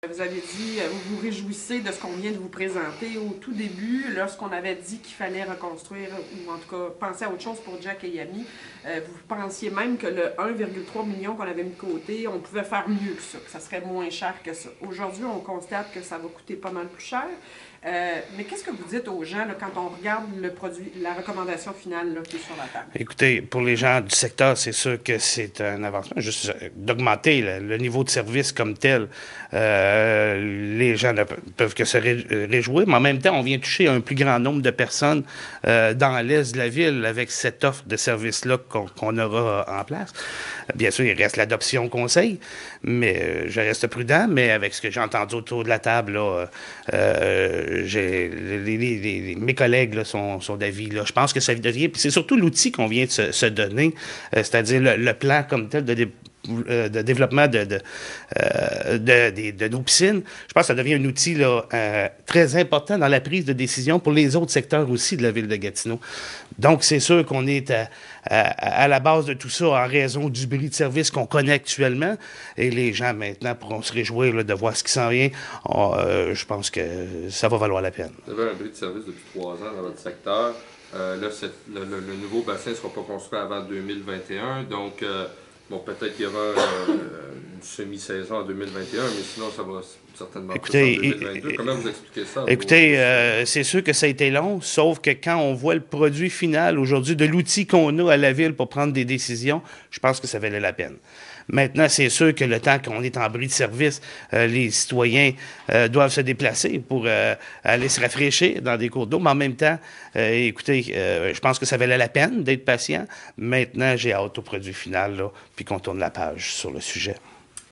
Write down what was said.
Vous avez dit, vous vous réjouissez de ce qu'on vient de vous présenter au tout début, lorsqu'on avait dit qu'il fallait reconstruire, ou en tout cas penser à autre chose pour Jack et Yami. Vous pensiez même que le 1,3 million qu'on avait mis de côté, on pouvait faire mieux que ça serait moins cher que ça. Aujourd'hui, on constate que ça va coûter pas mal plus cher. Mais qu'est-ce que vous dites aux gens là, quand on regarde le produit, la recommandation finale là, qui est sur la table? Écoutez, pour les gens du secteur, c'est sûr que c'est un avancement, juste d'augmenter le niveau de service comme tel. Les gens ne peuvent que se réjouir, mais en même temps, on vient toucher un plus grand nombre de personnes dans l'est de la ville avec cette offre de service-là qu'on aura en place. Bien sûr, il reste l'adoption conseil, mais je reste prudent, mais avec ce que j'ai entendu autour de la table, là, mes collègues là, sont d'avis. Là. Je pense que ça devient, puis c'est surtout l'outil qu'on vient de se donner, c'est-à-dire le plan comme tel de développement de nos piscines. Je pense que ça devient un outil là, très important dans la prise de décision pour les autres secteurs aussi de la ville de Gatineau. Donc, c'est sûr qu'on est à la base de tout ça en raison du bris de service qu'on connaît actuellement. Et les gens, maintenant, pourront se réjouir là, de voir ce qui s'en vient. Je pense que ça va valoir la peine. Vous avez un bris de service depuis 3 ans dans votre secteur. Là, le nouveau bassin ne sera pas construit avant 2021. Donc, bon, peut-être qu'il y aura une semi-saison en 2021, mais sinon, ça va certainement plus en 2022. Comment vous expliquez ça? Écoutez, c'est sûr que ça a été long, sauf que quand on voit le produit final aujourd'hui de l'outil qu'on a à la ville pour prendre des décisions, je pense que ça valait la peine. Maintenant, c'est sûr que le temps qu'on est en bris de service, les citoyens doivent se déplacer pour aller se rafraîchir dans des cours d'eau. Mais en même temps, écoutez, je pense que ça valait la peine d'être patient. Maintenant, j'ai hâte au produit final, là, puis qu'on tourne la page sur le sujet.